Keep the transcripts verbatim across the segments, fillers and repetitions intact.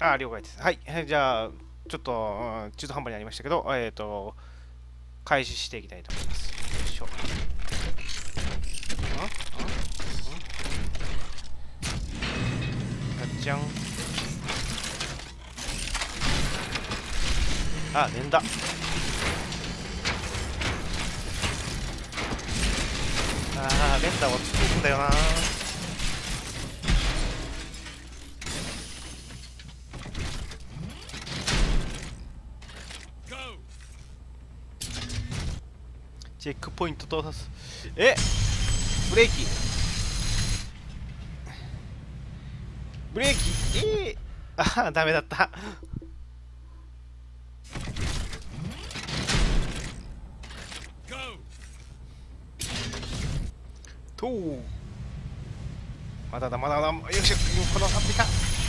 ああ、了解です。はい。じゃあ、ちょっと、うん中途半端になりましたけど、えっと、開始していきたいと思います。よいしょ。んんガッチャン。あ、連打。ああ、連打落ちてるんだよな。チェックポイント到達。えブレーキブレーキえー、ああ、ダメだった。とうまだだまだだよいしょこのアプリか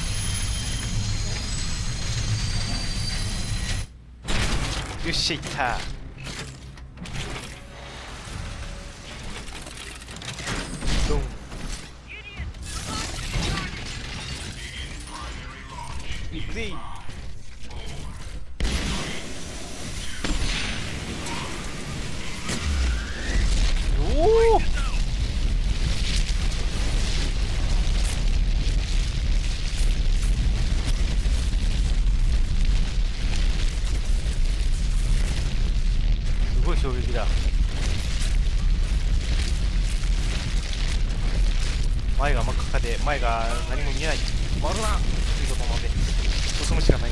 よっしゃいったドンいくぜおおすごい衝撃だ前が真っ赤かで前が何も見えない回るなということなので進むしかない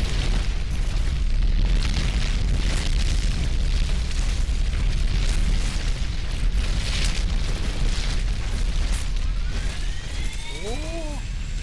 おお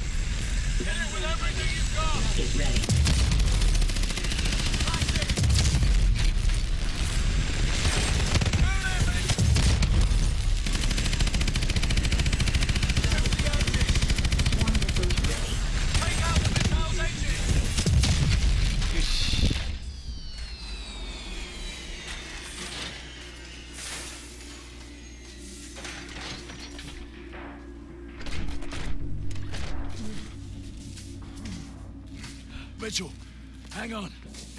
Mitchell, hang on.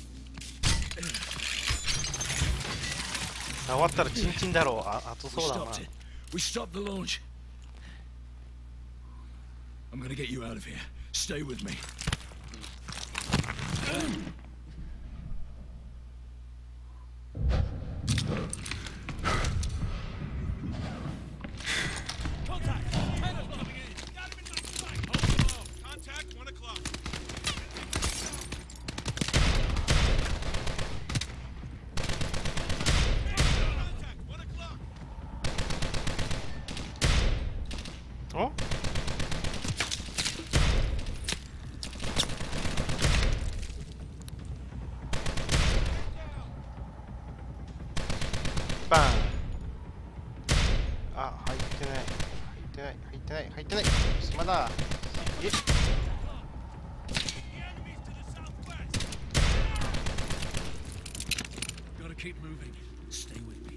終わったらチンチンだろうああとそうだな We stopped the launch. I'm gonna get you out of here. Stay with me. Contact! Cannon coming in! Got him into the flank! Hold them off! Contact, one o'clock! Contact, one o'clock! おバーンあ入ってない入ってない入ってない入ってない島だえ The enemy's to the southwest! Gotta keep moving. Stay with me.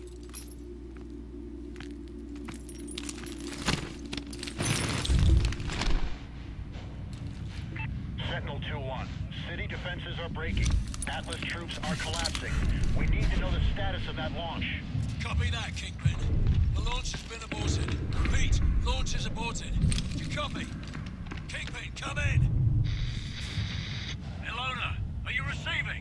Sentinel two one. City defenses are breaking. Atlas troops are collapsing. We need to know the status of that launch. Copy that, Kingpin. The launch has been aborted. Repeat, launch is aborted. You copy? Kingpin, come in! Ilona, are you receiving?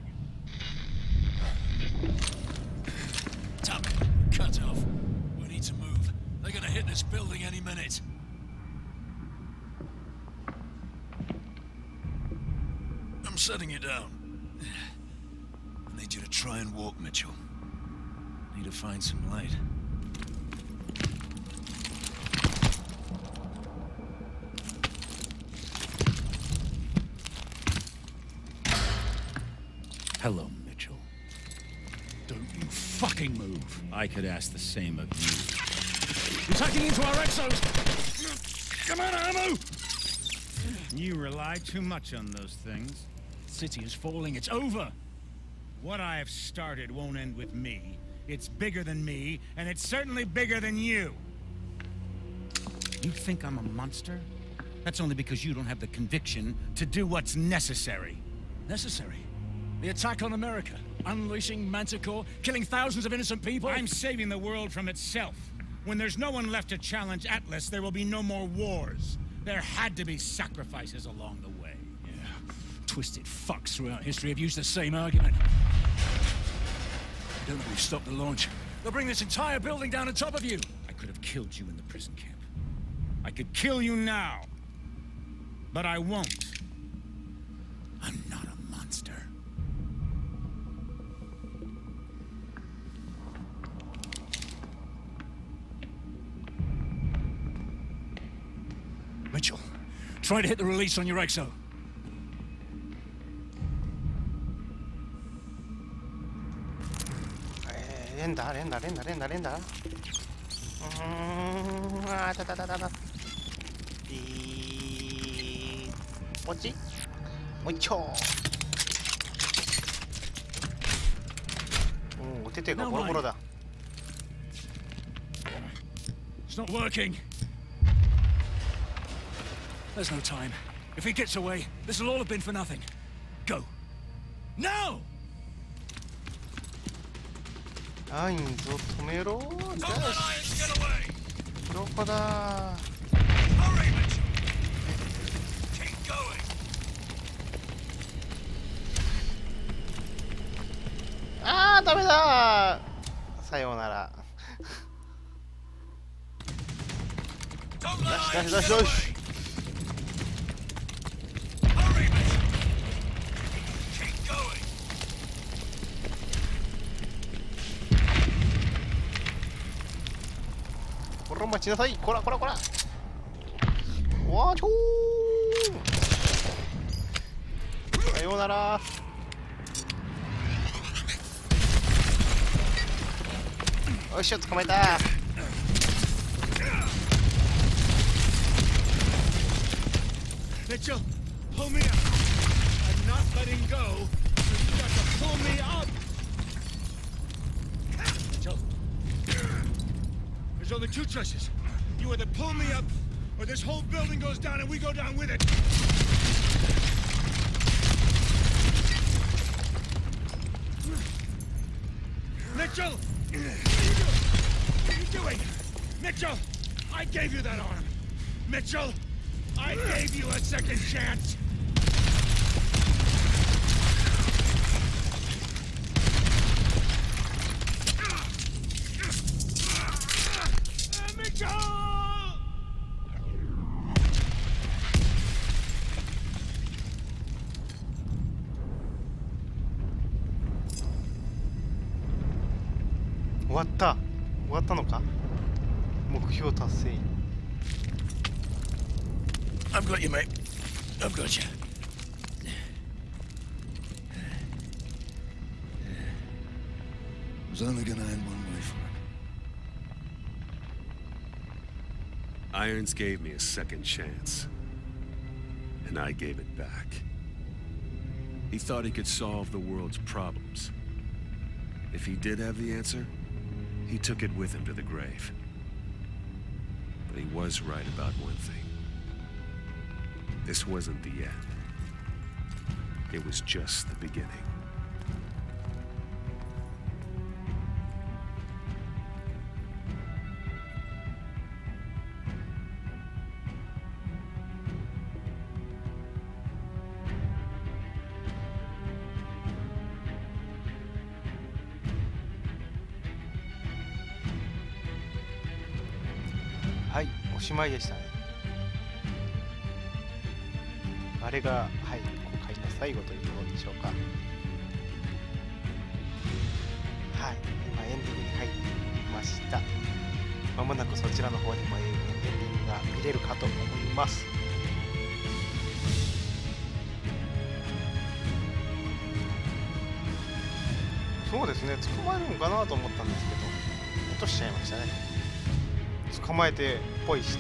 Damn it. Cut off. We need to move. They're gonna hit this building any minute. I'm setting it down. I need you to try and walk, Mitchell. Need to find some light. Hello, Mitchell. Don't you fucking move. I could ask the same of you. You're tucking into our exos! Come on, ammo! You rely too much on those things. City is falling, it's over! What I have started won't end with me. It's bigger than me, and it's certainly bigger than you. You think I'm a monster? That's only because you don't have the conviction to do what's necessary. Necessary? The attack on America, unleashing Manticore, killing thousands of innocent people? I'm saving the world from itself. When there's no one left to challenge Atlas, there will be no more wars. There had to be sacrifices along the way. Yeah. Twisted fucks throughout history have used the same argument. I don't know we've stopped the launch. They'll bring this entire building down on top of you. I could have killed you in the prison camp. I could kill you now. But I won't. I'm not a monster. Mitchell, try to hit the release on your exo. 連打連打連打連打連打うーんあーたたたたたいーこっちもう一丁おお手手がボロボロだ It's not working. There's no time. If he gets away, this will all have been for nothing. Go. Now! アインズを止めろ Don't let Irons get away! どこだ Hurry, Mitchell! Keep going! あーダメださようなら Don't let よしよ Irons し get よ away! し Hurry, Mitchell! Keep going! こら待ちなさいこらこらこらわーちょーさようならよいしょ捕まえた Mitchell, pull me up. I'm not letting go. So you got to pull me up. Mitchell. There's only two choices. You either pull me up, or this whole building goes down and we go down with it. Mitchell! What are you doing? What are you doing? Mitchell! I gave you that arm. Mitchell! I gave you a second chance! Mitchell! 終わった終わったのか目標達成 I've got you, mate. I've got you. It was only gonna end one way for him. Irons gave me a second chance, and I gave it back. He thought he could solve the world's problems. If he did have the answer, he took it with him to the grave. But he was right about one thing. This wasn't the end. It was just the beginning. はいおしまいでしたねあれがはい今回の最後ということでしょうかはい今エンディングに入ってきましたまもなくそちらの方でもエンディングが見れるかと思いますそうですね捕まえるのかなと思ったんですけど落としちゃいましたね捕まえてポイして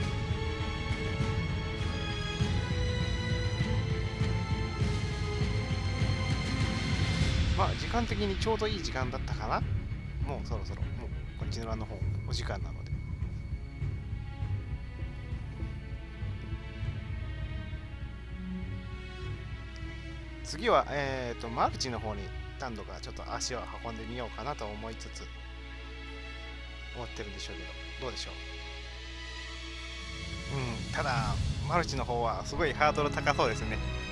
まあ時間的にちょうどいい時間だったかなもうそろそろもうこちらの方お時間なので次は、えー、とマルチの方に何度かちょっと足を運んでみようかなと思いつつ思ってるんでしょうけど、どうでしょう。うん、ただマルチの方はすごいハードル高そうですね。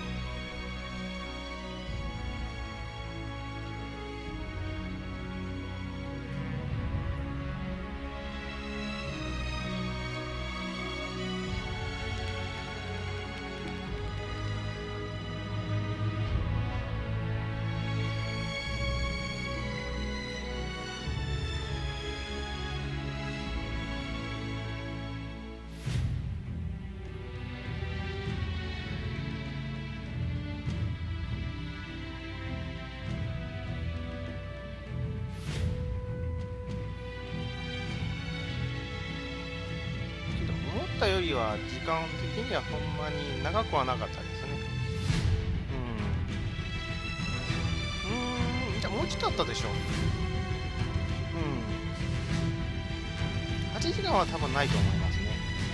思ったよりは時間的にはほんまに長くはなかったですね。うん。うーん、じゃあもうちょっとあったでしょう。うん。はちじかんは多分ないと思いますね。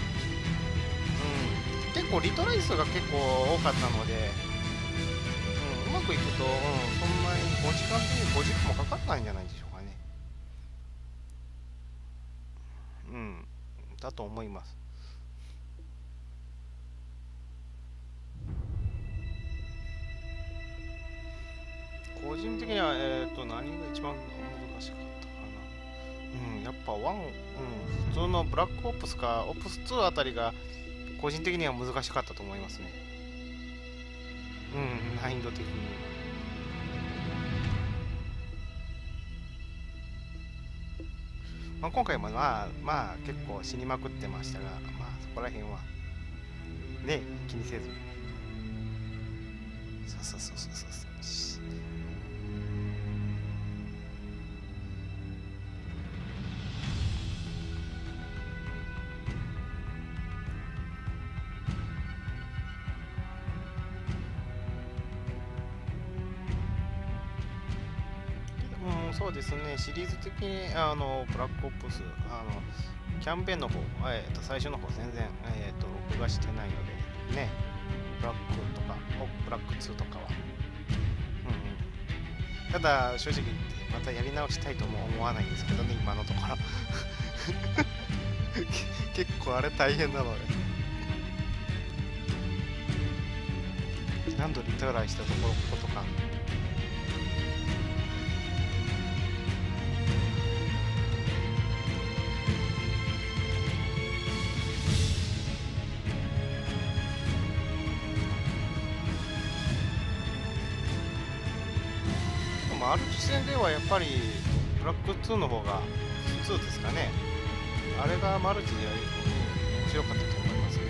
うん。結構リトライ数が結構多かったので、うん、うまくいくと、うん、そんなにごじかんでごじかんもかかんないんじゃないでしょうかね。うん。だと思います。個人的には、えーと、何が一番難しかったかな。うん、やっぱワン、うん、普通のブラックオプスか、オプスツーあたりが、個人的には難しかったと思いますね。うん、難易度的に。まあ、今回もまあ、まあ、結構死にまくってましたが、まあ、そこら辺は、ね、気にせず。そうそうそうそうそう。そうですね、シリーズ的にあのブラックオプスあのキャンペーンの方、えー、と最初の方全然、えー、と録画してないのでね、ブラックとかブラックツーとかは、うん、ただ正直言ってまたやり直したいとも思わないんですけどね、今のところ結構あれ大変なので何度リトライしたところことか。マルチ戦ではやっぱりブラックツーの方がツーですかね。あれがマルチで面白かったと思いますね。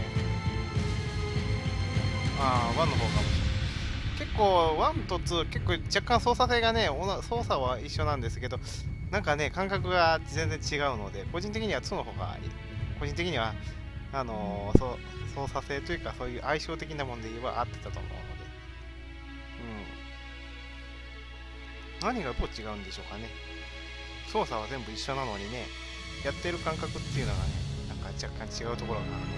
ああ、ワンの方が結構ワンとツー結構若干操作性がね、操作は一緒なんですけど、なんかね感覚が全然違うので、個人的にはツーの方が個人的にはあのー、そう操作性というかそういう相性的なもんで言えば合ってたと思うので、うん。何がどう違うんでしょうかね。操作は全部一緒なのにね、やってる感覚っていうのがね、なんか若干違うところがあるので、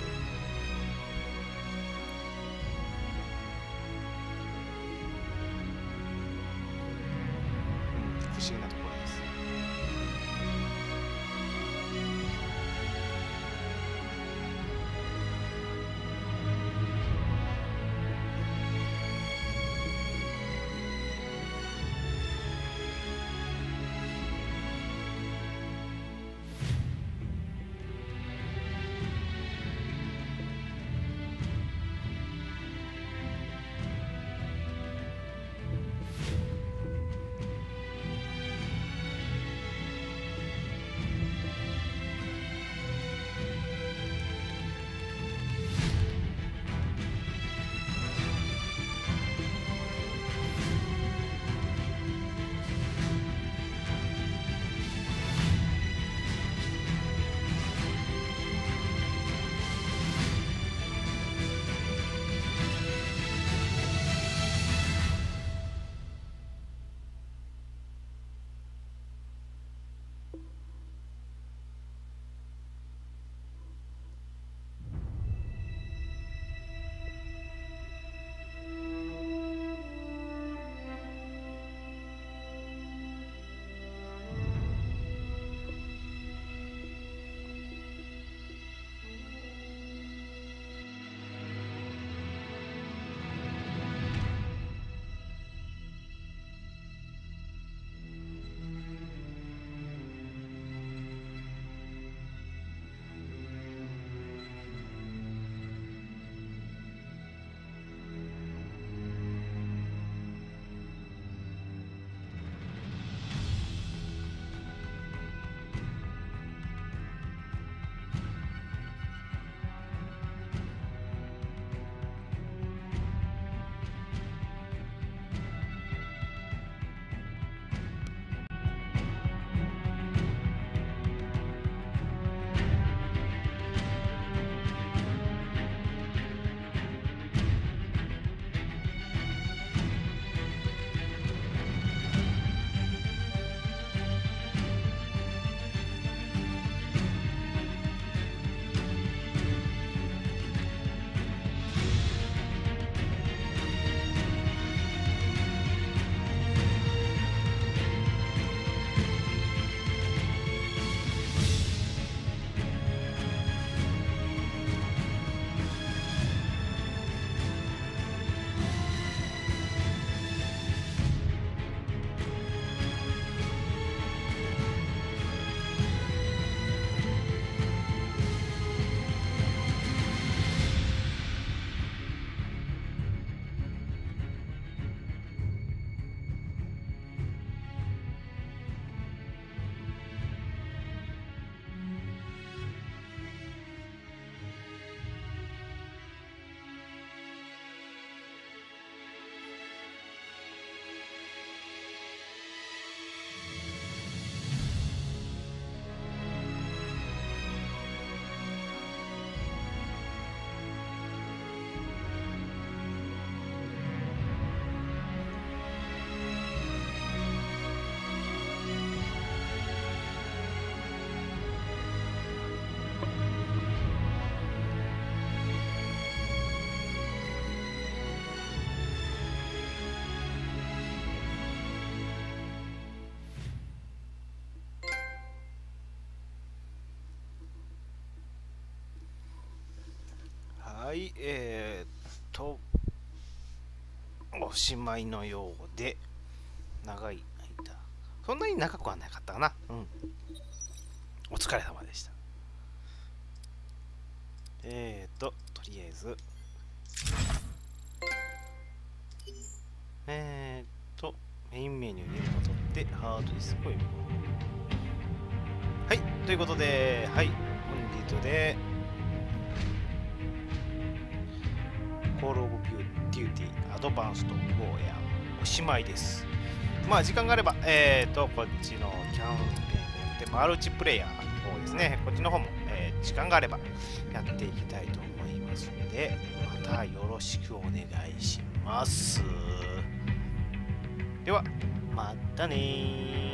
うん、不思議なところです。 はいえー、っとおしまいのようで、長い間そんなに長くはなかったかな。うん、お疲れ様でした。えー、っととりあえずえー、っとメインメニューに戻ってハードディスクを読み込む。はい、ということで、はい、本日でコールオブデューティーアドバンストウォーヤーおしまいです。まあ時間があれば、えーと、こっちのキャンペーンでマルチプレイヤーの方ですね、こっちの方も、えー、時間があればやっていきたいと思いますので、またよろしくお願いします。では、またねー。